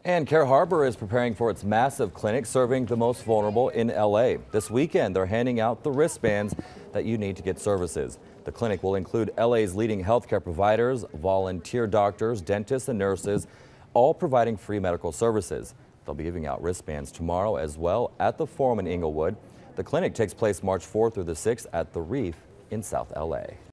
And Care Harbor is preparing for its massive clinic serving the most vulnerable in LA. This weekend, they're handing out the wristbands that you need to get services. The clinic will include LA's leading healthcare providers, volunteer doctors, dentists, and nurses, all providing free medical services. They'll be giving out wristbands tomorrow as well at the Forum in Inglewood. The clinic takes place March 4th through the 6th at the Reef in South LA.